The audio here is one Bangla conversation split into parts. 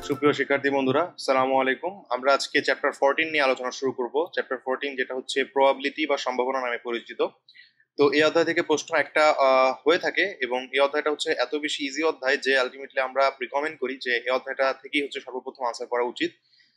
সুপ্রিয় শিক্ষার্থী বন্ধুরা, আসসালামু আলাইকুম। আমরা আজকে চ্যাপ্টার 14 নিয়ে আলোচনা শুরু করব। চ্যাপ্টার 14 যেটা হচ্ছে প্রবাবিলিটি বা সম্ভাবনা নামে পরিচিত। তো এই অধ্যায় থেকে প্রশ্ন একটা হয়ে থাকে, এবং এই অধ্যায়টা হচ্ছে এত বেশি ইজি অধ্যায় যে আলটিমেটলি আমরা রিকমেন্ড করি যে এই অধ্যায়টা থেকেই হচ্ছে সর্বপ্রথম আনসার করা উচিত।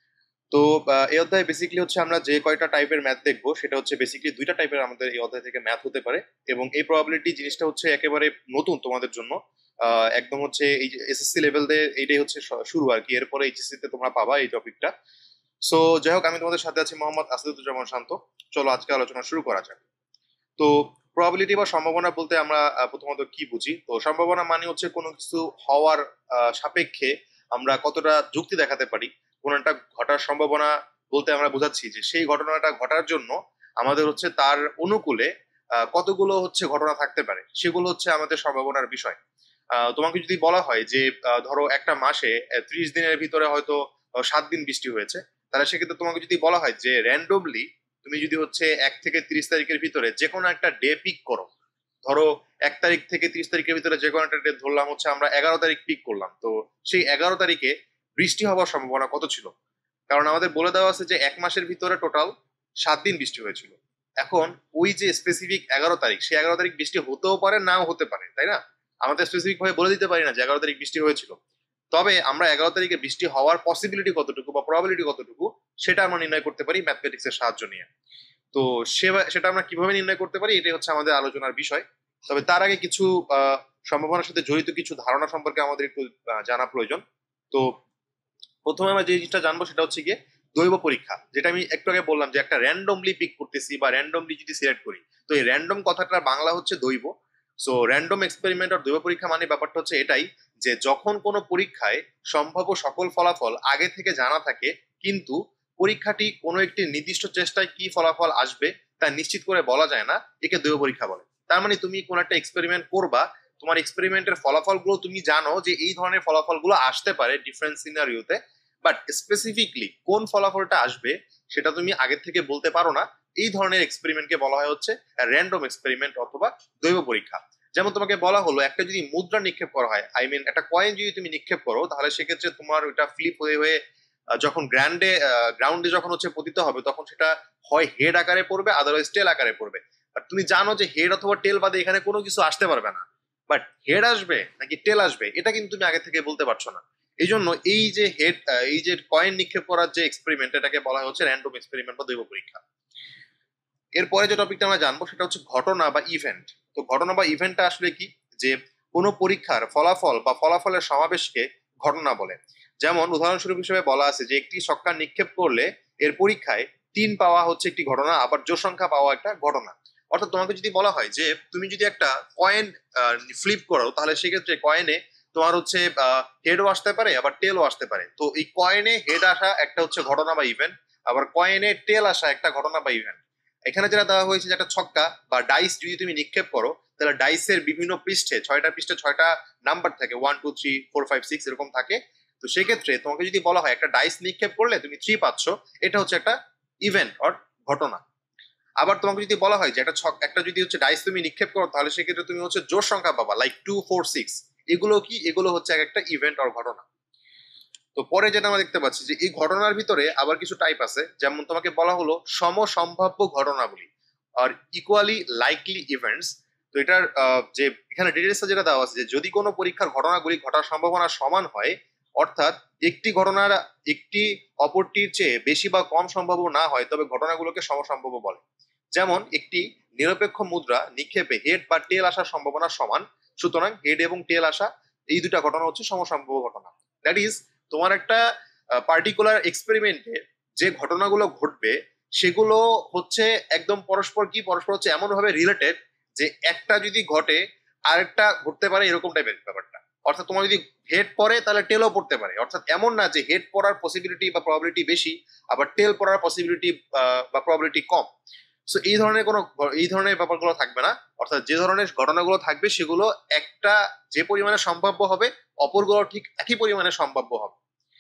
তো এই অধ্যায়ে বেসিক্যালি হচ্ছে আমরা যে কয়টা টাইপের ম্যাথ দেখবো সেটা হচ্ছে বেসিক্যালি দুইটা টাইপের আমাদের এই অধ্যায় থেকে ম্যাথ হতে পারে। এবং এই প্রবাবিলিটি জিনিসটা হচ্ছে একেবারে নতুন তোমাদের জন্য। একদম হচ্ছে এই যে এসএসসি লেভেল দিয়ে এইটাই হচ্ছে শুরু আর কি, এরপরে এইচএসসি তে তোমরা পাবা এই টপিকটা। সো যাই হোক, আমি তোমাদের সাথে আছি মোহাম্মদ আসাদুজ্জামান শান্ত। চলো আজকে আলোচনা শুরু করা যাক। তো প্রবাবিলিটি বা সম্ভাবনা বলতে আমরা প্রথমত কি বুঝি? তো সম্ভাবনা মানে হচ্ছে কোনো কিছু হওয়ার সাপেক্ষে আমরা কতটা যুক্তি দেখাতে পারি। কোনো একটা ঘটার সম্ভাবনা বলতে আমরা বোঝাচ্ছি যে সেই ঘটনাটা ঘটার জন্য আমাদের হচ্ছে তার অনুকূলে কতগুলো হচ্ছে ঘটনা থাকতে পারে, সেগুলো হচ্ছে আমাদের সম্ভাবনার বিষয়। তোমাকে যদি বলা হয় যে ধরো একটা মাসে 30 দিনের ভিতরে হয়তো 7 দিন বৃষ্টি হয়েছে, তাহলে সেক্ষেত্রে তোমাকে যদি বলা হয় যে র্যান্ডমলি তুমি যদি হচ্ছে 1 থেকে 30 তারিখের ভিতরে যে কোনো একটা ডে পিক করো। ধরো 1 তারিখ থেকে 30 তারিখের ভিতরে যে কোনো একটা ডে ধরলাম, হচ্ছে আমরা 11 তারিখ পিক করলাম। তো সেই 11 তারিখে বৃষ্টি হওয়ার সম্ভাবনা কত ছিল? কারণ আমাদের বলে দেওয়া আছে যে এক মাসের ভিতরে টোটাল 7 দিন বৃষ্টি হয়েছিল। এখন ওই যে স্পেসিফিক 11 তারিখ, সেই 11 তারিখ বৃষ্টি হতেও পারে, নাও হতে পারে, তাই না? আমাদের স্পেসিফিক ভাবে বলে দিতে পারি না যে 11 তারিখ বৃষ্টি হয়েছিল। তবে আমরা 11 তারিখে বৃষ্টি হওয়ার পসিবিলিটি কতটুকু বা প্রবাবিলিটি কতটুকু সেটা আমরা নির্ণয় করতে পারি ম্যাথমেটিক্স এর সাহায্য নিয়ে। তো সেটা আমরা কিভাবে নির্ণয় করতে পারি, এটাই হচ্ছে আমাদের আলোচনার বিষয়। তবে তার আগে কিছু সম্ভাবনার সাথে জড়িত কিছু ধারণা সম্পর্কে আমাদের একটু জানা প্রয়োজন। তো প্রথমে আমরা যে জিনিসটা জানবো সেটা হচ্ছে গিয়ে দৈব পরীক্ষা, যেটা আমি একটু আগে বললাম যে একটা র্যান্ডমলি পিক করতেছি বা র্যান্ডমলি যদি সিলেক্ট করি। তো এই র্যান্ডম কথাটার বাংলা হচ্ছে দৈব। সো র্যান্ডম এক্সপেরিমেন্ট আর দৈব পরীক্ষা মানে ব্যাপারটা হচ্ছে এটাই, যে যখন কোনো পরীক্ষায় সম্ভাব্য সকল ফলাফল আগে থেকে জানা থাকে, কিন্তু পরীক্ষাটি কোনো একটি নির্দিষ্ট চেষ্টায় কি ফলাফল আসবে তা নিশ্চিত করে বলা যায় না, একে দৈব পরীক্ষা বলে। তার মানে তুমি কোন একটা এক্সপেরিমেন্ট করবা, তোমার এক্সপেরিমেন্টের ফলাফলগুলো তুমি জানো যে এই ধরনের ফলাফলগুলো আসতে পারে ডিফারেন্ট সিনারিওতে, বাট স্পেসিফিকলি কোন ফলাফলটা আসবে সেটা তুমি আগে থেকে বলতে পারো না। এই ধরনের এক্সপেরিমেন্টকে বলা হয় হচ্ছে র্যান্ডম এক্সপেরিমেন্ট অথবা দৈব পরীক্ষা। যেমন তোমাকে বলা হলো একটা যদি মুদ্রা নিক্ষেপ করা হয়, আই মিন একটা কয়েন যদি তুমি নিক্ষেপ করো, তাহলে সেক্ষেত্রে তোমার ওইটা ফ্লিপ হয়ে হয়ে যখন গ্রাউন্ডে যখন হচ্ছে পতিত হবে, তখন সেটা হয় হেড আকারে পড়বে, আদারওয়াইজ টেল আকারে পড়বে। আর তুমি জানো যে হেড অথবা টেল বাদে এখানে কোনো কিছু আসতে পারবে না, বাট হেড আসবে নাকি টেল আসবে এটা কিন্তু তুমি আগে থেকে বলতে পারছো না। এই জন্য এই যে কয়েন নিক্ষেপ করার যে এক্সপেরিমেন্ট, এটাকে বলা হচ্ছে র্যান্ডম এক্সপেরিমেন্ট বা দৈব পরীক্ষা। এরপরে যে টপিকটা আমরা জানবো সেটা হচ্ছে ঘটনা বা ইভেন্ট। তো ঘটনা বা ইভেন্টটা আসলে কি? যে কোনো পরীক্ষার ফলাফল বা ফলাফলের সমাবেশকে ঘটনা বলে। যেমন উদাহরণস্বরূপ হিসেবে বলা আছে যে একটি ছক্কা নিক্ষেপ করলে এর পরীক্ষায় 3 পাওয়া হচ্ছে একটি ঘটনা, আবার জোড় সংখ্যা পাওয়া একটা ঘটনা। অর্থাৎ তোমাকে যদি বলা হয় যে তুমি যদি একটা কয়েন ফ্লিপ করো, তাহলে সেক্ষেত্রে কয়েনে তোমার হচ্ছে হেডও আসতে পারে, আবার টেলও আসতে পারে। তো এই কয়েনে হেড আসা একটা হচ্ছে ঘটনা বা ইভেন্ট, আবার কয়েনে টেল আসা একটা ঘটনা বা ইভেন্ট। এখানে যেটা দেওয়া হয়েছে যে একটা ছক্কা বা ডাইস যদি তুমি নিক্ষেপ করো, তাহলে ডাইসের বিভিন্ন পৃষ্ঠে 6টা নাম্বার থাকে, 1 2 3 4 5 6 এরকম থাকে। তো সেক্ষেত্রে তোমাকে যদি বলা হয় একটা ডাইস নিক্ষেপ করলে তুমি 3 পাচ্ছ, এটা হচ্ছে একটা ইভেন্ট অর ঘটনা। আবার তোমাকে যদি বলা হয় যে একটা যদি হচ্ছে ডাইস তুমি নিক্ষেপ করো, তাহলে সেক্ষেত্রে তুমি হচ্ছে জোড় সংখ্যা পাবা, লাইক 2 4 6। এগুলো কি? এগুলো হচ্ছে একটা ইভেন্ট অর ঘটনা। তো পরে যেটা আমরা দেখতে পাচ্ছি যে এই ঘটনার ভিতরে আবার কিছু টাইপ আছে। যেমন তোমাকে বলা হলো সমসম্ভাব্য ঘটনাবলী আর ইকুয়ালি লাইকলি ইভেন্টস। তো এটার যে এখানে ডিটেলস যেটা দেওয়া আছে যে যদি কোনো পরীক্ষার ঘটনাগুলি ঘটার সম্ভাবনা সমান হয়, অর্থাৎ একটি ঘটনার একটি অপরটির চেয়ে বেশি বা কম সম্ভাব্য না হয়, তবে ঘটনাগুলোকে সমসম্ভাব্য বলে। যেমন একটি নিরপেক্ষ মুদ্রা নিক্ষেপে হেড বা টেল আসার সম্ভাবনা সমান, সুতরাং হেড এবং টেল আসা এই দুটা ঘটনা হচ্ছে সমসম্ভাব্য ঘটনা। দ্যাট ইজ, তোমার একটা পার্টিকুলার এক্সপেরিমেন্টে যে ঘটনাগুলো ঘটবে সেগুলো হচ্ছে একদম পরস্পর হচ্ছে এমন ভাবে রিলেটেড যে একটা যদি ঘটে আরেকটা ঘটতে পারে, এরকম টাইপের ব্যাপারটা। অর্থাৎ তোমার যদি হেড পড়ে তাহলে টেলও পড়তে পারে। অর্থাৎ এমন না যে হেড পড়ার পসিবিলিটি বা প্রবাবিলিটি বেশি, আবার টেল পড়ার পসিবিলিটি বা প্রবাবিলিটি কম। সো এই ধরনের ব্যাপারগুলো থাকবে না। অর্থাৎ যে ধরনের ঘটনাগুলো থাকবে সেগুলো একটা যে পরিমাণে সম্ভাব্য হবে, অপরগুলো ঠিক একই পরিমাণে সম্ভাব্য হবে।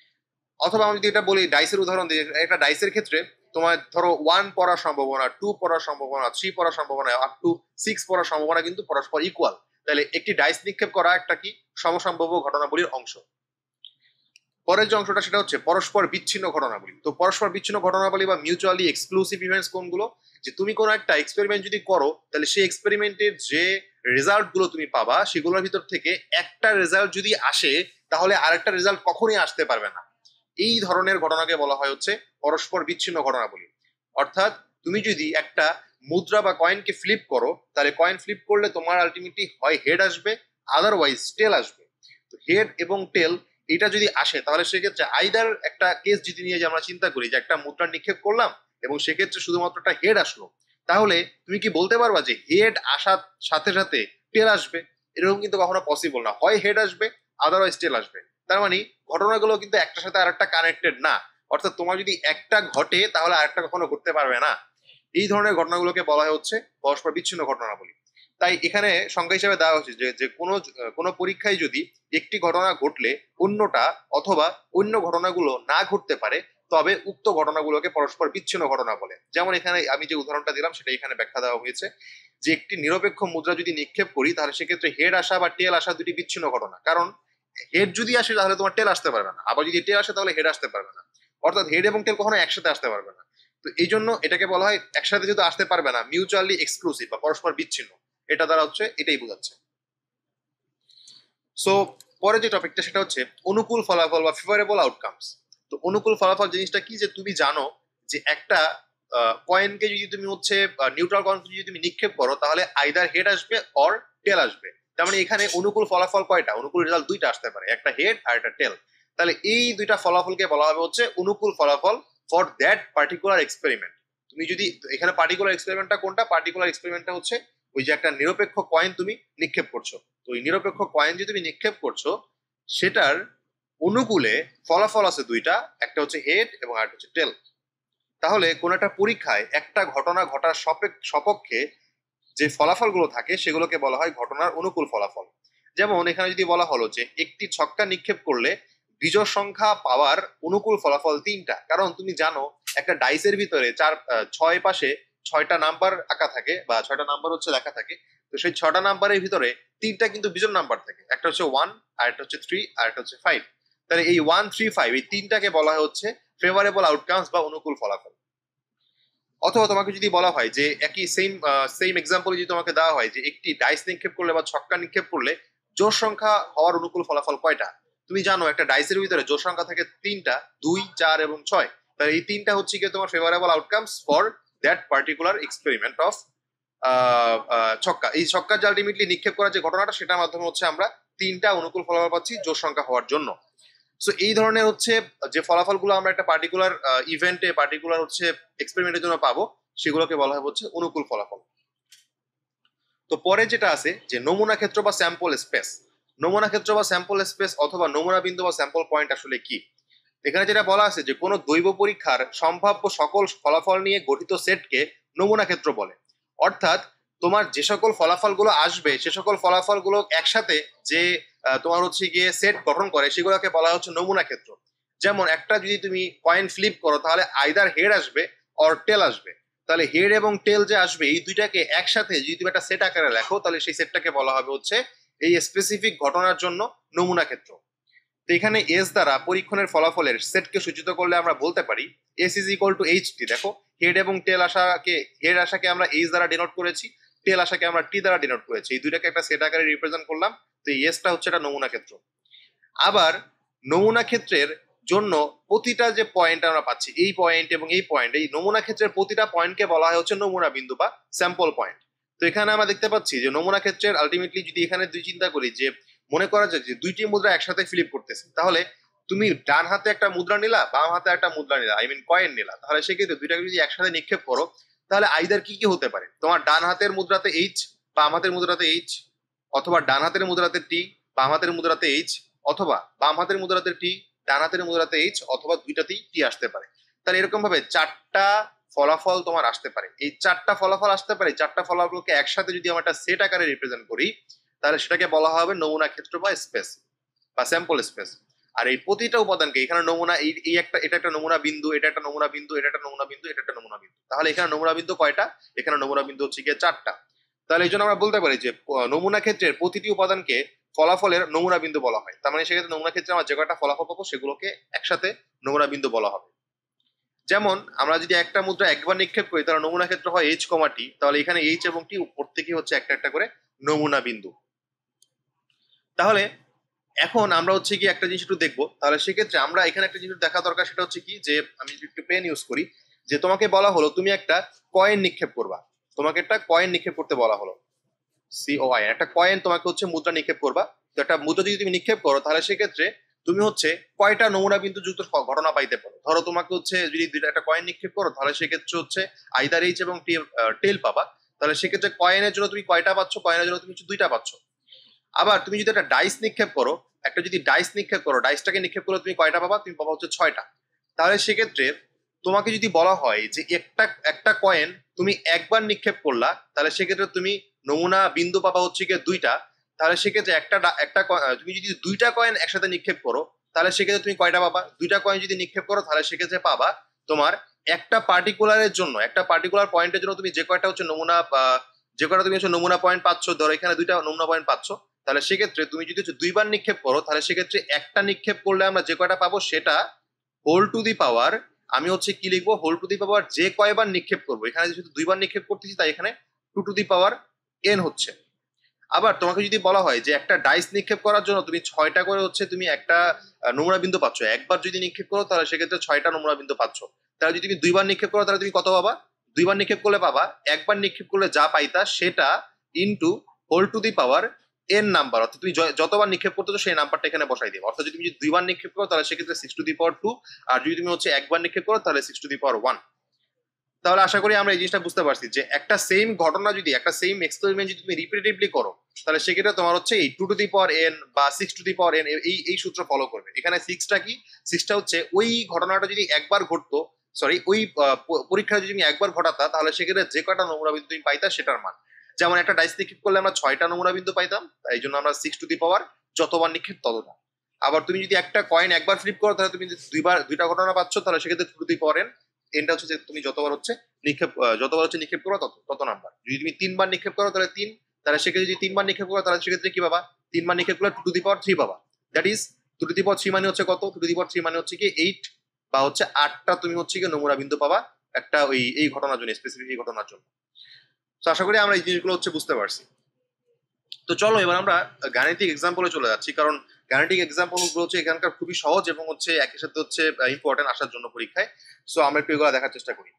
অথবা আমি যদি এটা বলি, ডাইসের উদাহরণ দিই, একটা ডাইসের ক্ষেত্রে তোমার ধরো 1 পড়ার সম্ভাবনা, 2 পড়ার সম্ভাবনা, 3 পড়ার সম্ভাবনা, আপ টু 6 পড়ার সম্ভাবনা কিন্তু পরস্পর ইকুয়াল। তাহলে একটি ডাইস নিক্ষেপ করা একটা কি সমসম্ভাব্য ঘটনাবলীর অংশ। পরের যে অংশটা সেটা হচ্ছে পরস্পর বিচ্ছিন্ন ঘটনাবলী। তো পরস্পর বিচ্ছিন্ন ঘটনাবলী বা মিউচুয়ালি এক্সক্লুসিভ ইভেন্টস কোনগুলো? যে তুমি কোনো একটা এক্সপেরিমেন্ট যদি করো, তাহলে সেই এক্সপেরিমেন্টের যে রেজাল্ট গুলো তুমি পাবা সেগুলোর ভিতর থেকে একটা রেজাল্ট যদি আসে, তাহলে আরেকটা রেজাল্ট কখনোই আসতে পারবে না। এই ধরনের ঘটনাকে বলা হয় হচ্ছে পরস্পর বিচ্ছিন্ন ঘটনাবলী। অর্থাৎ তুমি যদি একটা মুদ্রা বা কয়েনকে ফ্লিপ করো, তাহলে কয়েন ফ্লিপ করলে তোমার আলটিমেটলি হয় হেড আসবে, আদারওয়াইজ টেল আসবে। তো হেড এবং টেল এটা যদি আসে, তাহলে সেক্ষেত্রে আইদার একটা কেস যদি নিয়ে যে আমরা চিন্তা করি যে একটা মুদ্রা নিক্ষেপ করলাম এবং সেক্ষেত্রে শুধুমাত্র একটা হেড আসলো, তাহলে তুমি কি বলতে পারবা যে হেড আসার সাথে সাথে টেল আসবে? এরকম কিন্তু কখনো পসিবল না, হয় হেড আসবে আদারওয়াইজ টেল আসবে। তার মানে ঘটনাগুলো কিন্তু একটার সাথে আরেকটা কানেক্টেড না। অর্থাৎ তোমার যদি একটা ঘটে তাহলে আরেকটা কখনো ঘটতে পারবে না। এই ধরনের ঘটনাগুলোকে বলা হয় হচ্ছে পরস্পর বিচ্ছিন্ন ঘটনাবলী। তাই এখানে সংজ্ঞা হিসেবে দেওয়া হচ্ছে যে কোনো পরীক্ষায় যদি একটি ঘটনা ঘটলে অন্যটা অথবা অন্য ঘটনাগুলো না ঘটতে পারে, তবে উক্ত ঘটনাগুলোকে পরস্পর বিচ্ছিন্ন ঘটনা বলে। যেমন এখানে আমি যে উদাহরণটা দিলাম সেটা এখানে ব্যাখ্যা দেওয়া হয়েছে যে একটি নিরপেক্ষ মুদ্রা যদি নিক্ষেপ করি, তাহলে সেক্ষেত্রে হেড আসা বা টেল আসা দুটি বিচ্ছিন্ন ঘটনা। কারণ হেড যদি আসে তাহলে তোমার টেল আসতে পারবে না, আবার যদি টেল আসে তাহলে হেড আসতে পারবে না। অর্থাৎ হেড এবং টেল কখনো একসাথে আসতে পারবে না। তো এই জন্য এটাকে বলা হয় একসাথে যেহেতু আসতে পারবে না, মিউচুয়ালি এক্সক্লুসিভ বা পরস্পর বিচ্ছিন্ন, এটা দ্বারা হচ্ছে এটাই বোঝাচ্ছে। সো পরে যে টপিকটা সেটা হচ্ছে অনুকূল ফলাফল বা ফেভারেবল আউটকামস। তো অনুকূল ফলাফল জিনিসটা কি? যে তুমি জানো যে একটা কয়েনকে যদি তুমি হচ্ছে নিউট্রাল কয়েনকে যদি তুমি নিক্ষেপ করো, তাহলে আইদার হেড আসবে অর টেল আসবে। তার মানে এখানে অনুকূল ফলাফল কয়টা? অনুকূল রেজাল্ট দুইটা আসতে পারে, একটা হেড আর একটা টেল। তাহলে এই দুইটা ফলাফলকে বলা হবে হচ্ছে অনুকূল ফলাফল ফর দ্যাট পার্টিকুলার এক্সপেরিমেন্ট। তুমি যদি এখানে পার্টিকুলার এক্সপেরিমেন্টটা কোনটা? পার্টিকুলার এক্সপেরিমেন্টটা হচ্ছে ওই যে একটা নিরপেক্ষ কয়েন তুমি নিক্ষেপ করছো। তো ওই নিরপেক্ষ কয়েন যে তুমি নিক্ষেপ করছো সেটার অনুকূলে ফলাফল আছে দুইটা, একটা হচ্ছে হেড এবং আরেকটা হচ্ছে টেল। তাহলে কোন একটা পরীক্ষায় একটা ঘটনা ঘটার সপক্ষে যে ফলাফলগুলো থাকে সেগুলোকে বলা হয় ঘটনার অনুকূল ফলাফল। যেমন এখানে যদি বলা হলো যে একটি ছক্কা নিক্ষেপ করলে বিজয় সংখ্যা পাওয়ার অনুকূল ফলাফল তিনটা। কারণ তুমি জানো একটা ডাইসের ভিতরে ছয় পাশে ছয়টা নাম্বার আঁকা থাকে বা ছয়টা নাম্বার হচ্ছে লেখা থাকে। তো সেই ছয়টা নাম্বারের ভিতরে তিনটা কিন্তু বিজোড় নাম্বার থাকে, একটা হচ্ছে 1, আর একটা হচ্ছে 3, আর একটা হচ্ছে 5। তাহলে এই 1, 3, 5 এই তিনটাকে বলা হচ্ছে ফেভারেবল আউটকামস বা অনুকূল ফলাফল। অথবা তোমাকে যদি বলা হয় যে একই সেম সেম এক্সাম্পল যদি তোমাকে দেওয়া হয় যে একটি ডাইস নিক্ষেপ করলে বা ছক্কা নিক্ষেপ করলে জোড় সংখ্যা হওয়ার অনুকূল ফলাফল কয়টা? তুমি জানো একটা ডাইসের ভিতরে জোড় সংখ্যা থাকে তিনটা, 2, 4 এবং 6। তাহলে এই তিনটা হচ্ছে কি তোমার favourable outcomes for that particular experiment of ছক্কা। এই ছক্কা যে আলটিমেটলি নিক্ষেপ করার যে ঘটনাটা সেটার মাধ্যমে হচ্ছে আমরা তিনটা অনুকূল ফলাফল পাচ্ছি জোড় সংখ্যা হওয়ার জন্য। সো এই ধরনের হচ্ছে যে ফলাফলগুলো আমরা একটা পার্টিকুলার ইভেন্টে পার্টিকুলার হচ্ছে এক্সপেরিমেন্টের জন্য পাবো, সেগুলোকে বলা হয় হচ্ছে অনুকূল ফলাফল। তো পরে যেটা আছে যে নমুনা ক্ষেত্র বা স্যাম্পল স্পেস। নমুনা ক্ষেত্র বা স্যাম্পল স্পেস অথবা নমুনা বিন্দু বা স্যাম্পল পয়েন্ট আসলে কি? এখানে যেটা বলা আছে যে কোনো দৈব পরীক্ষার সম্ভাব্য সকল ফলাফল নিয়ে গঠিত সেটকে নমুনা ক্ষেত্র বলে। অর্থাৎ তোমার যে সকল ফলাফলগুলো আসবে সে সকল ফলাফলগুলো একসাথে যে তোমার হচ্ছে গিয়ে সেট গঠন করে সেগুলোকে বলা হচ্ছে নমুনা ক্ষেত্র। যেমন একটা যদি তুমি কয়েন ফ্লিপ করো, তাহলে আইদার হেড আসবে অর টেল আসবে। তাহলে হেড এবং টেল যে আসবে এই দুইটাকে একসাথে যদি তুমি একটা সেট আকারে লেখো, তাহলে সেই সেটটাকে বলা হবে হচ্ছে এই স্পেসিফিক ঘটনার জন্য নমুনা ক্ষেত্র। তো এখানে এস দ্বারা পরীক্ষণের ফলাফলের সেটকে সূচিত করলে আমরা বলতে পারি S is equal to H T. দেখো হেড এবং টেল আসাকে, হেড আসাকে আমরা এইচ দ্বারা ডিনোট করেছি, টেল আসাকে আমরা টি দ্বারা ডিনোট করেছি, এই দুইটাকে একটা সেট আকারে রিপ্রেজেন্ট করলাম। তো এই এসটা হচ্ছে একটা নমুনা ক্ষেত্র। আবার নমুনা ক্ষেত্রের জন্য প্রতিটা যে পয়েন্ট আমরা পাচ্ছি, এই পয়েন্ট এবং এই পয়েন্ট, এই নমুনা ক্ষেত্রের প্রতিটা পয়েন্টকে বলা হয় হচ্ছে নমুনা বিন্দু বা স্যাম্পল পয়েন্ট। তো এখানে আমরা দেখতে পাচ্ছি যে নমুনা ক্ষেত্রের আলটিমেটলি যদি এখানে দুই চিন্তা করি যে মনে করা যায় যে দুইটি মুদ্রা একসাথে ফ্লিপ করতেছে, তাহলে তুমি ডান হাতে একটা মুদ্রা নিলা, বাম হাতে একটা মুদ্রা নিলা, আই মিন কয়েন নিলা, তাহলে সেক্ষেত্রে দুইটাকে যদি একসাথে নিক্ষেপ করো, তাহলে আইদার কি কি হতে পারে? তোমার ডান হাতের মুদ্রাতে এইচ, বাম হাতের মুদ্রাতে এইচ, অথবা ডান হাতের মুদ্রাতে টি, বাম হাতের মুদ্রাতে এইচ, অথবা বাম হাতের মুদ্রাতে টি, ডান হাতের মুদ্রাতে এইচ, অথবা দুইটাতেই টি আসতে পারে। তাহলে এরকম ভাবে চারটা ফলাফল তোমার আসতে পারে। এই চারটা ফলাফল আসতে পারে, চারটা ফলাফলকে একসাথে যদি আমরা একটা সেট আকারে রিপ্রেজেন্ট করি, তাহলে সেটাকে বলা হবে নমুনা ক্ষেত্র বা স্পেস বা স্যাম্পল স্পেস। আর এই প্রতিটা উপাদানকে এখানে নমুনা, এই একটা, এটা একটা নমুনা বিন্দু, এটা একটা নমুনা বিন্দু, এটা একটা নমুনা বিন্দু, এটা একটা নমুনা বিন্দু। তাহলে এখানে নমুনা বিন্দু কয়টা? এখানে নমুনা বিন্দু হচ্ছে গিয়ে চারটা। তাহলে এই জন্য আমরা বলতে পারি যে নমুনা ক্ষেত্রের প্রতিটি উপাদানকে ফলাফলের নমুনা বিন্দু বলা হয়। তার মানে সেক্ষেত্রে নমুনা ক্ষেত্রে আমরা যে কয়টা ফলাফল পাবো সেগুলোকে একসাথে নমুনা বিন্দু বলা হবে। যেমন আমরা যদি একটা মুদ্রা একবার নিক্ষেপ করি তাহলে নমুনা ক্ষেত্র হয় এইচ কমা টি, তাহলে এখানে এইচ এবং টি প্রত্যেকই হচ্ছে একটা একটা করে নমুনা বিন্দু। তাহলে এখন আমরা হচ্ছে কি একটা জিনিস একটু দেখবো, তাহলে সেক্ষেত্রে আমরা এখানে একটা জিনিস দেখা দরকার, সেটা হচ্ছে কি যে আমি যদি একটু পেন ইউজ করি, যে তোমাকে বলা হলো তুমি একটা কয়েন নিক্ষেপ করবা, তোমাকে একটা কয়েন নিক্ষেপ করতে বলা হলো, COIN, একটা কয়েন তোমাকে হচ্ছে মুদ্রা নিক্ষেপ করবা। তো একটা মুদ্রা যদি তুমি নিক্ষেপ করো তাহলে সেক্ষেত্রে তুমি হচ্ছে কয়টা নমুনা বিন্দু যুক্ত ঘটনা পাইতে পারো। ধরো তোমাকে হচ্ছে যদি একটা কয়েন নিক্ষেপ করো তাহলে সেক্ষেত্রে হচ্ছে আইদার এইচ এবং টেল পাবা। তাহলে সেক্ষেত্রে কয়েনের জন্য তুমি কয়টা পাচ্ছ, কয়েনের জন্য তুমি হচ্ছে দুইটা পাচ্ছ। আবার তুমি যদি একটা ডাইস নিক্ষেপ করো, একটা যদি ডাইস নিক্ষেপ করো, ডাইসটাকে নিক্ষেপ করলে তুমি কয়টা পাবা, তুমি পাবা হচ্ছে 6টা। তাহলে সেক্ষেত্রে তোমাকে যদি বলা হয় যে একটা একটা কয়েন তুমি একবার নিক্ষেপ করলা, তাহলে সেক্ষেত্রে তুমি নমুনা বিন্দু পাবা হচ্ছে গিয়ে 2টা। তাহলে সেক্ষেত্রে তুমি যদি 2টা কয়েন একসাথে নিক্ষেপ করো তাহলে সেক্ষেত্রে তুমি কয়টা পাবা, 2টা কয়েন যদি নিক্ষেপ করো তাহলে সেক্ষেত্রে পাবা তোমার একটা পার্টিকুলারের জন্য, একটা পার্টিকুলার পয়েন্টের জন্য তুমি যে কয়টা হচ্ছে নমুনা, যে কয়টা তুমি হচ্ছে নমুনা পয়েন্ট পাচ্ছ, ধরো এখানে 2টা নমুনা পয়েন্ট পাচ্ছ, তাহলে সেক্ষেত্রে তুমি যদি হচ্ছে 2বার নিক্ষেপ করো তাহলে সেক্ষেত্রে একটা নিক্ষেপ করলে আমরা যে কয়টা পাবো সেটা হোল টু দি পাওয়ার, আমি হচ্ছে কি লিখবো, হোল টু দি পাওয়ার যে কয়বার নিক্ষেপ করবো, এখানে যেহেতু 2বার নিক্ষেপ করতেছি তাই এখানে 2 টু দি পাওয়ার n হচ্ছে। আবার তোমাকে যদি বলা হয় যে একটা ডাইস নিক্ষেপ করার জন্য তুমি 6টা করে হচ্ছে তুমি একটা নমুনা বিন্দু পাচ্ছ, একবার যদি নিক্ষেপ করো তাহলে সেক্ষেত্রে 6টা নমুনা বিন্দু পাচ্ছ। তাহলে যদি তুমি 2বার নিক্ষেপ করো তাহলে তুমি কত পাবা, 2বার নিক্ষেপ করলে পাবা, একবার নিক্ষেপ করলে যা পাইতা সেটা into whole to the power n number, অর্থাৎ তুমি যতবার নিক্ষেপ করতেছো সেই নাম্বারটা এখানে বসাই দিবে। অর্থাৎ যদি তুমি 2বার নিক্ষেপ করো তাহলে সেক্ষেত্রে 6 টু দি পাওয়ার 2, আর যদি তুমি হচ্ছে একবার নিক্ষেপ করো তাহলে 6 টু দি পাওয়ার 1। তাহলে আশা করি আমরা এই জিনিসটা বুঝতে পারছি যে একটা সেম ঘটনা যদি, একটা সেম এক্সপেরিমেন্ট যদি তুমি রিপিটেটিভলি করো তাহলে সেক্ষেত্রে তোমার হচ্ছে এই 2 টু দি পাওয়ার n বা 6 টু দি পাওয়ার n এই সূত্র ফলো করবে। এখানে 6টা কি, 6টা হচ্ছে ওই ঘটনাটা যদি একবার ঘটতো, সরি ওই পরীক্ষাটা যদি তুমি একবার ঘটাতা তাহলে সেক্ষেত্রে যে কয়টা নমুনা বিন্দু তুমি পাইতা সেটার মান। যেমন একটা ডাইস নিক্ষেপ করলে আমরা 6টা নমুনা বিন্দু পাইতাম, এই জন্য আমরা 6 টু দি পাওয়ার যতবার নিক্ষেপ ততটা। আবার তুমি যদি একটা কয়েন একবার ফ্লিপ করো তাহলে তুমি দুইটা ঘটনা পাচ্ছ, তাহলে সেক্ষেত্রে 2 টু দি পাওয়ার n, এনটা হচ্ছে যে তুমি যতবার হচ্ছে নিক্ষেপ করো তত নাম্বার। যদি তুমি 3বার নিক্ষেপ করো তাহলে 3, তাহলে সেক্ষেত্রে যদি 3বার নিক্ষেপ করো তাহলে সেক্ষেত্রে কি পাবা, 3বার নিক্ষেপ করলে 2 টু দি পাওয়ার 3 পাবা। That is 2 to the power 3 মানে হচ্ছে কত, 2 টু দি পাওয়ার 3 মানে হচ্ছে কি 8 বা হচ্ছে 8টা তুমি হচ্ছে কি নমুনা বিন্দু পাবা একটা এই ঘটনার জন্য, স্পেসিফিক এই ঘটনার জন্য। তো আশা করি আমরা এই জিনিসগুলো হচ্ছে বুঝতে পারছি। তো চলো এবার আমরা গাণিতিক এক্সাম্পলে চলে যাচ্ছি, কারণ গাণিতিক এক্সাম্পল গুলো হচ্ছে এখানকার খুবই সহজ এবং হচ্ছে একই সাথে হচ্ছে ইম্পর্টেন্ট আসার জন্য পরীক্ষায়। সো আমরা একটু এগুলো দেখার চেষ্টা করি।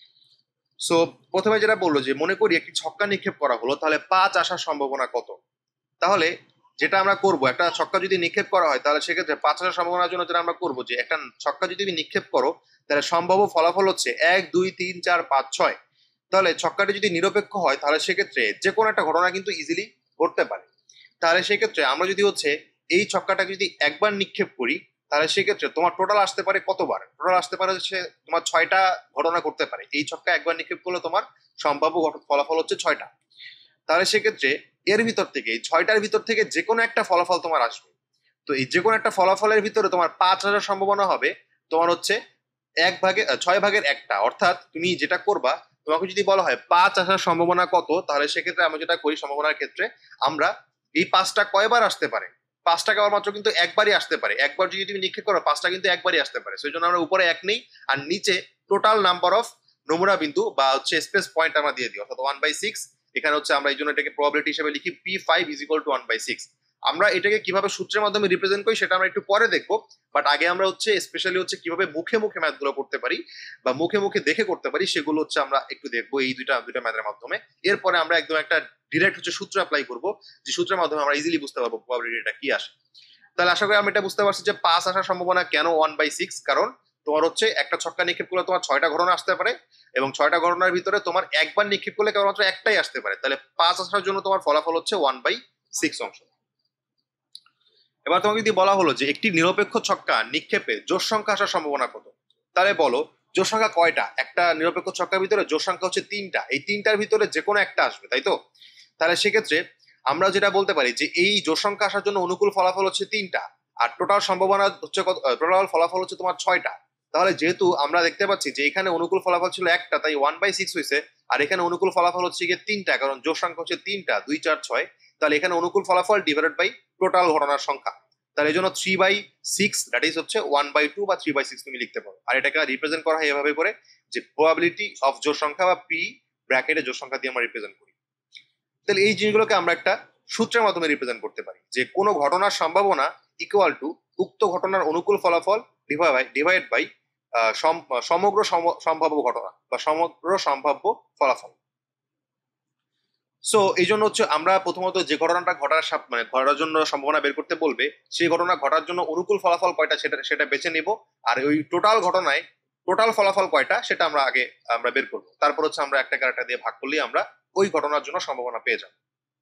সো প্রথমে যেটা বললো যে মনে করি একটি ছক্কা নিক্ষেপ করা হলো, তাহলে 5 আসার সম্ভাবনা কত। তাহলে যেটা আমরা করব, একটা ছক্কা যদি নিক্ষেপ করা হয় তাহলে সেক্ষেত্রে 5 আসার সম্ভাবনার জন্য যেটা আমরা করবো যে একটা ছক্কা যদি তুমি নিক্ষেপ করো তাহলে সম্ভাব্য ফলাফল হচ্ছে 1 2 3 4 5 6। তাহলে ছক্কাটি যদি নিরপেক্ষ হয় তাহলে সেক্ষেত্রে যে কোনো একটা ঘটনা কিন্তু ইজিলি ঘটতে পারে। তাহলে সেক্ষেত্রে আমরা যদি হচ্ছে এই ছক্কাটাকে যদি একবার নিক্ষেপ করি তাহলে সেক্ষেত্রে তোমার টোটাল আসতে পারে কতবার, টোটাল আসতে পারে হচ্ছে তোমার 6টা ঘটনা করতে পারে। এই ছক্কা একবার নিক্ষেপ করলে তোমার সম্ভাব্য ফলাফল হচ্ছে 6টা। তাহলে সেক্ষেত্রে এর ভিতর থেকে, এই 6টার ভিতর থেকে যে কোনো একটা ফলাফল তোমার আসবে। তো এই যে কোনো একটা ফলাফলের ভিতরে তোমার 5 আসার সম্ভাবনা হবে তোমার হচ্ছে 6/1টা। অর্থাৎ তুমি যেটা করবা, তোমাকে যদি বলা হয় 5 আসার সম্ভাবনা কত, তাহলে সেক্ষেত্রে আমরা যেটা করি সম্ভাবনার ক্ষেত্রে, আমরা এই 5টা কয়বার আসতে পারে, 5টা কেবলমাত্র কিন্তু একবারই আসতে পারে। একবার যদি তুমি নিক্ষেপ করো 5টা কিন্তু একবারই আসতে পারে। সেই জন্য আমরা উপরে 1 নেই আর নিচে টোটাল নাম্বার অফ নমুনা বিন্দু বা হচ্ছে স্পেস পয়েন্ট আমরা দিয়ে দিই, অর্থাৎ 1/6। এখানে হচ্ছে আমরা এই জন্য এটাকে প্রবাবিলিটি হিসেবে লিখি P5 = 1/6। আমরা এটাকে কিভাবে সূত্রের মাধ্যমে রিপ্রেজেন্ট করি সেটা আমরা একটু পরে দেখবো, বাট আগে আমরা হচ্ছে স্পেশালি হচ্ছে কিভাবে মুখে মুখে ম্যাথ গুলো করতে পারি বা মুখে মুখে দেখে করতে পারি সেগুলো হচ্ছে আমরা একটু দেখবো এই দুইটা ম্যাথের মাধ্যমে। এরপরে আমরা একদম একটা ডিরেক্ট হচ্ছে সূত্র অ্যাপ্লাই করবো, যে সূত্রের মাধ্যমে আমরা ইজিলি বুঝতে পারবো প্রবাবিলিটিটা কি আসে। তাহলে আশা করি আমি এটা বুঝতে পারছি যে 5 আসার সম্ভাবনা কেন 1/6, কারণ তোমার হচ্ছে একটা ছক্কা নিক্ষেপ করলে তোমার 6টা ঘটনা আসতে পারে এবং 6টা ঘটনার ভিতরে তোমার একবার নিক্ষেপ করলে কেবলমাত্র একটাই আসতে পারে। তাহলে 5 আসার জন্য তোমার ফলাফল হচ্ছে 1/6 অংশ। এবার তোমাকে যদি বলা হলো যে একটি নিরপেক্ষ ছক্কা নিক্ষেপে জোড় সংখ্যা আসার সম্ভাবনা কত, তাহলে বলো জোড় সংখ্যা কয়টা। একটা নিরপেক্ষ ছক্কার ভিতরে জোড় সংখ্যা হচ্ছে 3টা, এই 3টার ভিতরে যে কোনো একটা আসবে, তাই তো। তাহলে সেক্ষেত্রে আমরা যেটা বলতে পারি যে এই জোড় সংখ্যা আসার জন্য অনুকূল ফলাফল হচ্ছে 3টা, আর টোটাল সম্ভাবনা হচ্ছে টোটাল ফলাফল হচ্ছে তোমার 6টা। তাহলে যেহেতু আমরা দেখতে পাচ্ছি যে এখানে অনুকূল ফলাফল ছিল একটা, তাই 1/6 হয়েছে, আর এখানে অনুকূল ফলাফল হচ্ছে গিয়ে 3টা, কারণ জোড় সংখ্যা হচ্ছে 3টা, 2 4 6। তাহলে এখানে অনুকূল ফলাফল ডিভাইডেড বাই টোটাল ঘটনার সংখ্যা, তাহলে এই জন্য 3/6 দ্যাট ইজ হচ্ছে 1/2 বা 3/6 তুমি লিখতে পারো। আর এটাকে রিপ্রেজেন্ট করা হয় এভাবে করে যে প্রবাবিলিটি অফ জোড় সংখ্যা বা পি ব্র্যাকেটে জোড় সংখ্যা দিয়ে আমরা রিপ্রেজেন্ট করি। তাহলে এই জিনিসগুলোকে আমরা একটা সূত্রের মাধ্যমে রিপ্রেজেন্ট করতে পারি যে কোনো ঘটনার সম্ভাবনা ইকুয়াল টু উক্ত ঘটনার অনুকূল ফলাফল ডিভাইড বাই সমগ্র সম্ভাব্য ঘটনা বা সমগ্র সম্ভাব্য ফলাফল। সো এই জন্য হচ্ছে আমরা প্রথমত যে ঘটনাটা ঘটার জন্য সম্ভাবনা বের করতে বলবে, সেই ঘটনা ঘটার জন্য অনুকূল ফলাফল কয়টা সেটা বেছে নিব, আর ওই টোটাল ঘটনায় টোটাল ফলাফল কয়টা সেটা আমরা বের করবো। তারপর হচ্ছে আমরা একটা ক্যারেক্টার দিয়ে ভাগ করলেই আমরা ওই ঘটনার জন্য সম্ভাবনা পেয়ে যাব।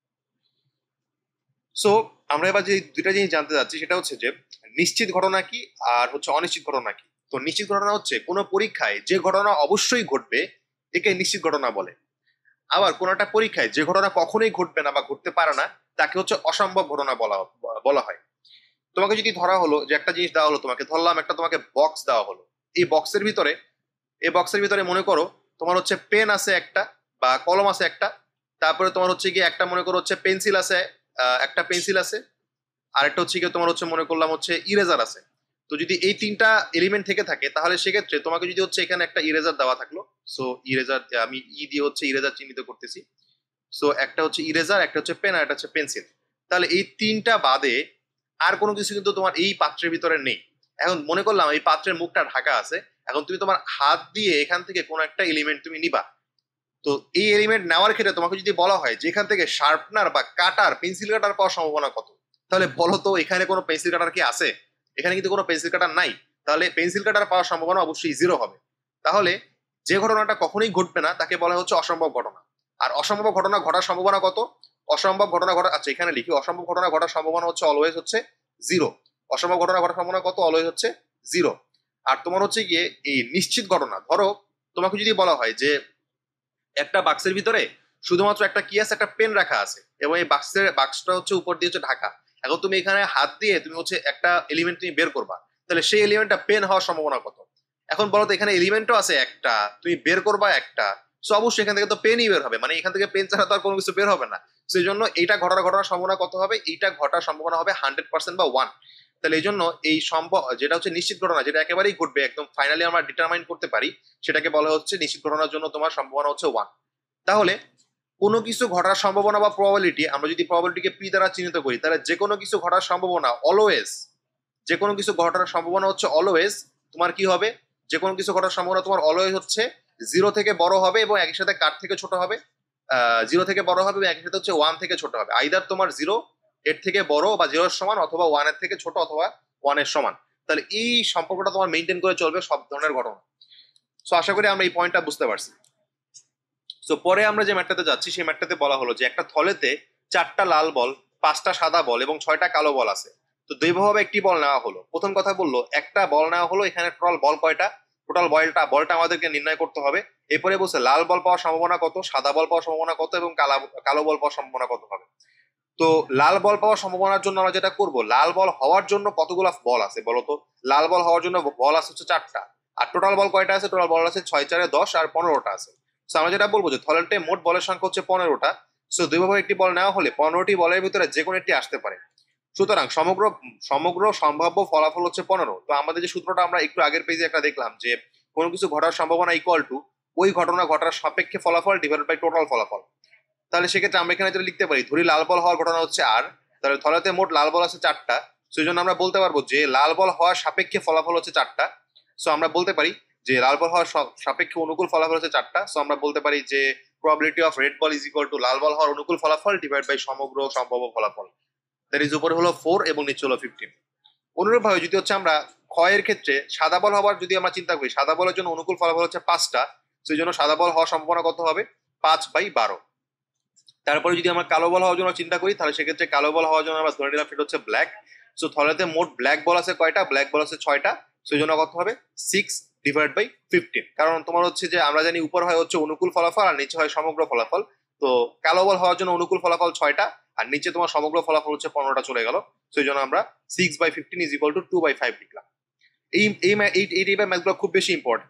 সো আমরা এবার যে দুইটা জিনিস জানতে যাচ্ছি সেটা হচ্ছে যে নিশ্চিত ঘটনা কি আর হচ্ছে অনিশ্চিত ঘটনা কি। তো নিশ্চিত ঘটনা হচ্ছে কোনো পরীক্ষায় যে ঘটনা অবশ্যই ঘটবে একে নিশ্চিত ঘটনা বলে। আবার কোন একটা পরীক্ষায় যে ঘটনা কখনোই ঘটবে না বা ঘটতে পারে না তাকে হচ্ছে অসম্ভব ঘটনা বলা হয়। তোমাকে যদি ধরা হলো যে একটা জিনিস দেওয়া হলো, তোমাকে ধরলাম একটা তোমাকে বক্স দেওয়া হলো, এই বক্সের ভিতরে মনে করো তোমার হচ্ছে পেন আছে একটা বা কলম আছে একটা, তারপরে তোমার হচ্ছে গিয়ে একটা মনে করো হচ্ছে পেন্সিল আছে, একটা পেন্সিল আছে, আর একটা হচ্ছে গিয়ে তোমার হচ্ছে মনে করলাম হচ্ছে ইরেজার আছে। তো যদি এই তিনটা এলিমেন্ট থেকে থাকে তাহলে সেক্ষেত্রে তোমাকে যদি হচ্ছে এখানে একটা ইরেজার দেওয়া থাকলো, সো ইরেজার আমি দিয়ে হচ্ছে ইরেজার চিহ্নিত করতেছি। সো একটা হচ্ছে ইরেজার, একটা হচ্ছে পেন, আর একটা হচ্ছে পেন্সিল। তাহলে এই তিনটা বাদে আর কোনো কিছু কিন্তু তোমার এই পাত্রের ভিতরে নেই। এখন মনে করলাম এই পাত্রের মুখটা ঢাকা আছে, এখন তুমি তোমার হাত দিয়ে এখান থেকে কোনো একটা এলিমেন্ট তুমি নিবা। তো এই এলিমেন্ট নেওয়ার ক্ষেত্রে তোমাকে যদি বলা হয় যে এখান থেকে শার্পনার বা কাটার পেন্সিল কাটার পাওয়ার সম্ভাবনা কত, তাহলে বলো তো এখানে কোনো পেন্সিল কাটার কি আছে? এখানে কিন্তু কোনো পেন্সিল কাটার নাই, তাহলে পেন্সিল কাটার পাওয়ার সম্ভাবনা অবশ্যই 0 হবে। তাহলে যে ঘটনাটা কখনোই ঘটবে না তাকে বলা হচ্ছে অসম্ভব ঘটনা। আর অসম্ভব ঘটনা ঘটার সম্ভাবনা কত? অসম্ভব ঘটনা ঘটা, আচ্ছা এখানে লিখি, অসম্ভব ঘটনা ঘটার সম্ভাবনা হচ্ছে অলওয়েজ হচ্ছে 0। অসম্ভব ঘটনা ঘটার সম্ভাবনা কত? অলওয়েজ হচ্ছে 0। আর তোমার হচ্ছে গিয়ে এই নিশ্চিত ঘটনা, ধরো তোমাকে যদি বলা হয় যে একটা বাক্সের ভিতরে শুধুমাত্র একটা কি আছে, একটা পেন রাখা আছে, এবং এই বাক্সটা হচ্ছে উপর দিয়ে হচ্ছে ঢাকা। এখন তুমি এখানে হাত দিয়ে তুমি হচ্ছে একটা এলিমেন্ট তুমি বের করবা, তাহলে সেই এলিমেন্টটা পেন হওয়ার সম্ভাবনা কত? এখন বলো তো এখানে এলিমেন্টও আছে একটা, তুমি বের করবা একটা, সো অবশ্যই এখান থেকে তো পেনই বের হবে, মানে এখান থেকে পেন ছাড়া তো আর কোনো কিছু বের হবে না। সেই জন্য এইটা ঘটার সম্ভাবনা কত হবে? এইটা ঘটার সম্ভাবনা হবে 100% বা 1। তাহলে এই জন্য এই সম্ভব যেটা হচ্ছে নিশ্চিত ঘটনা, যেটা একেবারেই ঘটবে একদম ফাইনালি আমরা ডিটারমাইন করতে পারি, সেটাকে বলা হচ্ছে নিশ্চিত ঘটনার জন্য তোমার সম্ভাবনা হচ্ছে 1। তাহলে কোনো কিছু ঘটার সম্ভাবনা বা প্রবাবিলিটি, আমরা যদি প্রবাবিলিটিকে পি দ্বারা চিহ্নিত করি, তাহলে যে কোনো কিছু ঘটার সম্ভাবনা অলওয়েজ, যে কোনো কিছু ঘটার সম্ভাবনা হচ্ছে অলওয়েজ তোমার কি হবে? যে কোনো কিছু ঘটার সম্ভাবনা তোমার অলওয়েজ হচ্ছে 0 থেকে বড় হবে এবং একই সাথে কার থেকে ছোট হবে? 0 থেকে বড় হবে এবং একই সাথে হচ্ছে 1 থেকে ছোট হবে। আইদার তোমার 0 এর থেকে বড় বা 0 এর সমান, অথবা 1 এর থেকে ছোট, অথবা 1 এর সমান। তাহলে এই সম্পর্কটা তোমার মেনটেন করে চলবে সব ধরনের ঘটনা। সো আশা করি আমরা এই পয়েন্টটা বুঝতে পারছি। সো পরে আমরা যে ম্যাটটাতে যাচ্ছি সেই ম্যাটটাতে বলা হলো যে একটা থলেতে 4টা লাল বল, 5টা সাদা বল এবং 6টা কালো বল আছে। তো দ্বৈভাবে একটি বল নেওয়া হলো। প্রথম কথা বললো একটা বল নেওয়া হলো, এখানে টোটাল বল কয়টা? টোটাল বলটা আমাদেরকে নির্ণয় করতে হবে। এরপরে বলছে লাল বল পাওয়ার সম্ভাবনা কত, সাদা বল পাওয়ার সম্ভাবনা কত এবং কালো বল পাওয়ার সম্ভাবনা কত হবে। তো লাল বল পাওয়ার সম্ভাবনার জন্য আমরা যেটা করব, লাল বল হওয়ার জন্য কতগুলো বল আছে বলতো? লাল বল হওয়ার জন্য বল আছে হচ্ছে 4টা। আর টোটাল বল কয়টা আছে? টোটাল বল আছে 6 4 10 আর 15টা আছে। সো আমরা যেটা বলবো যে থলেতে মোট বলের সংখ্যা হচ্ছে 15টা। সো দুইভাবে একটি বল নেওয়া হলে 15টি বলের ভিতরে যে কোনো একটি আসতে পারে। সুতরাং সমগ্র সম্ভাব্য ফলাফল হচ্ছে 15। তো আমাদের যে সূত্রটা আমরা একটু আগের পেজে একটা দেখলাম যে কোনো কিছু ঘটার সম্ভাবনা ইকুয়াল টু ওই ঘটনা ঘটার সাপেক্ষে ফলাফল ডিভাইডেড বাই টোটাল ফলাফল। তাহলে সেক্ষেত্রে আমরা এখানে যেটা লিখতে পারি, ধরি লাল বল হওয়ার ঘটনা হচ্ছে আর, তাহলে থলেতে মোট লাল বল আছে 4টা। সেই জন্য আমরা বলতে পারবো যে লাল বল হওয়ার সাপেক্ষে ফলাফল হচ্ছে 4টা। সো আমরা বলতে পারি যে লাল বল হওয়ার সাপেক্ষে অনুকূল ফলাফল হচ্ছে 4টা। সো আমরা বলতে পারি যে probability of red ball is equal to লাল বল হওয়ার অনুকূল ফলাফল ডিভাইড বাই সমগ্র সম্ভাব্য ফলাফল। দ্যাট ইজ উপরে হলো 4 এবং নিচে হলো 15। অনুরূপভাবে যদি হচ্ছে আমরা ক্ষয়ের ক্ষেত্রে সাদা বল হওয়ার যদি আমরা চিন্তা করি, সাদা বলের জন্য অনুকূল ফলাফল হচ্ছে 5টা। সেই জন্য সাদা বল হওয়ার সম্ভাবনা কত হবে? 5/12। তারপরে যদি আমরা কালো বল হওয়ার জন্য চিন্তা করি, তাহলে সেক্ষেত্রে কালো বল হওয়ার জন্য আমরা ধরে নিলাম সেটা হচ্ছে ব্ল্যাক। সো থলেতে মোট ব্ল্যাক বল আছে কয়টা? ব্ল্যাক বল আছে 6টা। সেই জন্য কত হবে? 6 ডিভাইড বাই 15। কারণ তোমার হচ্ছে যে আমরা জানি উপর হয় হচ্ছে অনুকূল ফলাফল আর নিচে হয় সমগ্র ফলাফল। তো কালো বল হওয়ার জন্য অনুকূল ফলাফল 6টা আর নিচে তোমার সমগ্র ফলাফল হচ্ছে 15টা চলে গেল। সেই জন্য আমরা 6/15 ইজ ইকুয়াল টু 2/5 লিখলাম। এই এই টাইপের ম্যাথগুলো খুব বেশি ইম্পর্টেন্ট।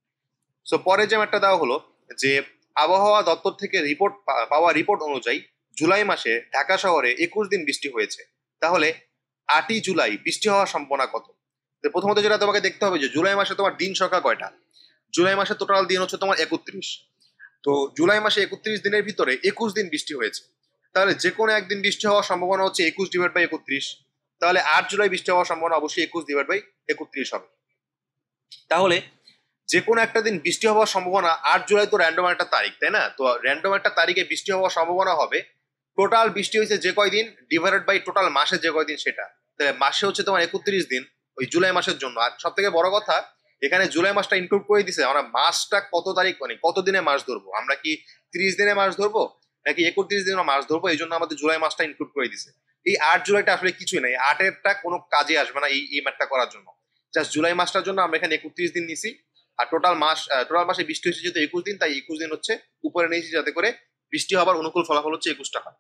সো পরে যে ম্যাথটা দেওয়া হলো যে আবহাওয়া দপ্তর থেকে পাওয়া রিপোর্ট অনুযায়ী জুলাই মাসে ঢাকা শহরে 21 দিন বৃষ্টি হয়েছে, তাহলে 8ই জুলাই বৃষ্টি হওয়ার সম্ভাবনা কত? তো প্রথমত যেটা তোমাকে দেখতে হবে যে জুলাই মাসে তোমার দিন সংখ্যা কয়টা। জুলাই মাসে টোটাল দিন হচ্ছে তোমার 31। তো জুলাই মাসে 31 দিনের ভিতরে 21 দিন বৃষ্টি হয়েছে, তাহলে যে কোনো একদিন বৃষ্টি হওয়ার সম্ভাবনা হচ্ছে 21/31। তাহলে 8 জুলাই বৃষ্টি হওয়ার সম্ভাবনা অবশ্যই 21/31 হবে। তাহলে যে কোনো একটা দিন বৃষ্টি হওয়ার সম্ভাবনা, 8 জুলাই তো র্যান্ডম একটা তারিখ, তাই না? তো র্যান্ডম একটা তারিখে বৃষ্টি হওয়ার সম্ভাবনা হবে টোটাল বৃষ্টি হয়েছে যে কয়দিন ডিভাইডেড বাই টোটাল মাসে যে কয়দিন সেটা। তাহলে মাসে হচ্ছে তোমার 31 দিন ওই জুলাই মাসের জন্য। আর সব থেকে বড় কথা, এখানে জুলাই মাসটা ইনক্লুড করে দিছে, আমরা মাসটা কত তারিখ মানে কত দিনে মাস ধরবো, আমরা কি 30 দিনে মাস ধরবো নাকি 31 দিনে মাস ধরবো, এই জন্য আমাদের জুলাই মাসটা ইনক্লুড করে দিছে। এই 8 জুলাইটা আসলে কিছুই নাই, 8-এরটা কোনো কাজে আসবে না এই ম্যাথটা করার জন্য। জাস্ট জুলাই মাসটার জন্য আমরা এখানে 31 দিন নিছি, আর টোটাল মাসে বৃষ্টি হয়েছে যেহেতু 21 দিন, তাই 21 দিন হচ্ছে উপরে নিয়েছি যাতে করে বৃষ্টি হবার অনুকূল ফলাফল হচ্ছে 21টা হয়।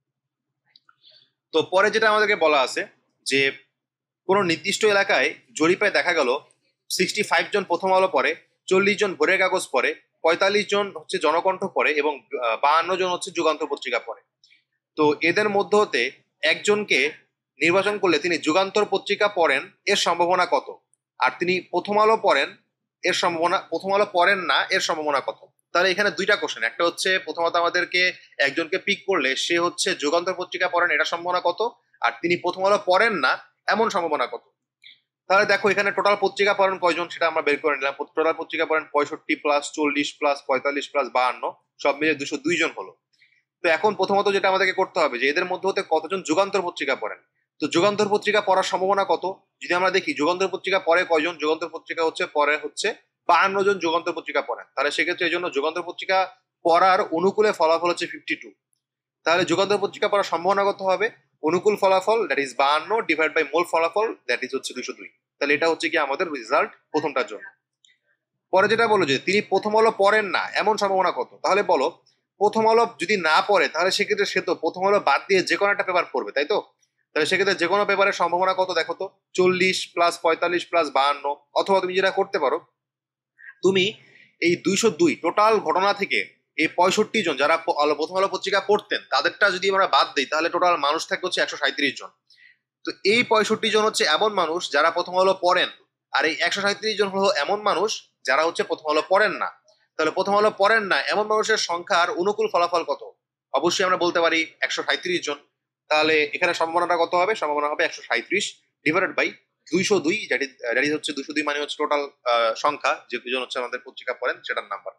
তো পরে যেটা আমাদেরকে বলা আছে যে কোনো নির্দিষ্ট এলাকায় জরিপে দেখা গেল 65 জন প্রথম আলো পড়ে, 40 জন ভোরের কাগজ পড়ে, 45 জন হচ্ছে জনকণ্ঠ পড়ে এবং 52 জন হচ্ছে যুগান্তর পত্রিকা পড়ে। তো এদের মধ্য হতে একজনকে নির্বাচন করলে তিনি যুগান্তর পত্রিকা পড়েন এর সম্ভাবনা কত, আর তিনি প্রথম আলো পড়েন এর সম্ভাবনা, প্রথম আলো পড়েন না এর সম্ভাবনা কত? তাহলে এখানে দুইটা কোশ্চেন, একটা হচ্ছে প্রথমত আমাদেরকে একজনকে পিক করলে সে হচ্ছে যুগান্তর পত্রিকা পড়েন এটা সম্ভাবনা কত, আর তিনি প্রথম আলো পড়েন না এমন সম্ভাবনা কত। তাহলে দেখো এখানে টোটাল পত্রিকা পড়েন কয়জন সেটা আমরা বের করে নিলাম। টোটাল পত্রিকা পড়েন 65 প্লাস 40 প্লাস 45 প্লাস 52, সব মিলে 202 জন হলো। তো এখন প্রথমত যেটা আমাদেরকে করতে হবে যে এদের মধ্যে হতে কতজন যুগান্তর পত্রিকা পড়েন। তো যুগান্তর পত্রিকা পড়ার সম্ভাবনা কত, যদি আমরা দেখি যুগান্তর পত্রিকা পড়ে কয়জন, যুগান্তর পত্রিকা পড়ে 52 জন যুগান্তর পত্রিকা পড়েন, তাহলে সেক্ষেত্রে এই জন্য যুগান্তর পত্রিকা পড়ার অনুকূলে ফলাফল হচ্ছে 52। তাহলে যুগান্তর পত্রিকা পড়ার সম্ভাবনা কত হবে, অনুকূল ফলাফল দ্যাট ইজ 52 ডিভাইড বাই মূল ফলাফল দ্যাট ইজ হচ্ছে 202। তাহলে এটা হচ্ছে কি আমাদের রেজাল্ট প্রথমটার জন্য। পরে যেটা বলো যে তিনি প্রথম আলো পড়েন না এমন সম্ভাবনা কত, তাহলে বলো প্রথম আলো যদি না পড়ে তাহলে সেক্ষেত্রে সে তো প্রথম আলো বাদ দিয়ে যে কোনো একটা পেপার পড়বে, তাই তো? তাহলে সেক্ষেত্রে যে কোনো পেপারের সম্ভাবনা কত দেখো তো, 40 প্লাস 45 প্লাস 52। অথবা তুমি যেটা করতে পারো, তুমি এই 202 টোটাল ঘটনা থেকে এই 65 জন যারা প্রথম আলো পত্রিকা পড়তেন তাদেরটা যদি আমরা বাদ দিই তাহলে টোটাল মানুষ থাকে হচ্ছে 137 জন। তো এই 65 জন হচ্ছে এমন মানুষ যারা প্রথম আলো পড়েন, আর এই 137 জন হলো এমন মানুষ যারা হচ্ছে প্রথম আলো পড়েন না। তাহলে প্রথম আলো পড়েন না এমন মানুষের সংখ্যার অনুকূল ফলাফল কত, অবশ্যই আমরা বলতে পারি 137 জন। তাহলে এখানে সম্ভাবনাটা কত হবে, সম্ভাবনা হবে 137 ডিভাইডেড বাই 202, যেটি হচ্ছে 202 মানে হচ্ছে টোটাল সংখ্যা যে দুজন হচ্ছে আমাদের পত্রিকা পড়েন সেটার নাম্বার।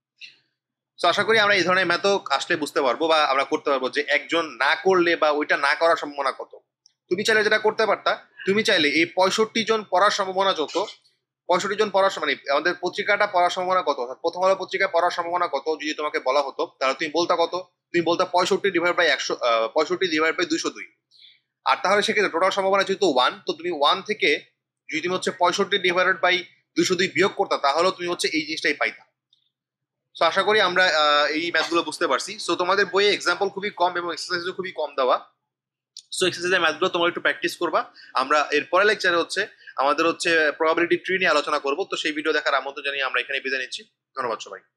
তো আশা করি আমরা এই ধরনের ম্যাথও আসলে বুঝতে পারবো বা আমরা করতে পারবো যে একজন না করলে বা ওইটা না করার সম্ভাবনা কত। তুমি চাইলে যেটা করতে পারতা, তুমি চাইলে এই 65 জন পড়ার সম্ভাবনা যত, 65 জন পড়ার মানে আমাদের পত্রিকাটা পড়ার সম্ভাবনা কত, প্রথম আলো পত্রিকা পড়ার সম্ভাবনা কত যদি তোমাকে বলা হতো তাহলে তুমি বলতা কত, তুমি বলতা 65 ডিভাইড বাই 100, 65 ডিভাইড বাই 202। আর তাহলে সেক্ষেত্রে টোটাল সম্ভাবনা যেহেতু 1, তো তুমি 1 থেকে যদি তুমি হচ্ছে 65 ডিভাইডেড বাই 202 বিয়োগ করতা তাহলেও তুমি হচ্ছে এই জিনিসটাই পাইতা। সো আশা করি আমরা এই ম্যাথগুলো বুঝতে পারছি। সো তোমাদের বইয়ে এক্সাম্পল খুবই কম এবং এক্সারসাইজও খুবই কম দেওয়া। সো এক্সারসাইজের ম্যাথগুলো তোমরা একটু প্র্যাকটিস করবা। আমরা এর পরের লেকচারে হচ্ছে আমাদের হচ্ছে প্রবাবিলিটি ট্রি নিয়ে আলোচনা করব। তো সেই ভিডিও দেখার আমন্ত্রণ জানিয়ে আমরা এখানে বিদায় নিচ্ছি। ধন্যবাদ সবাই।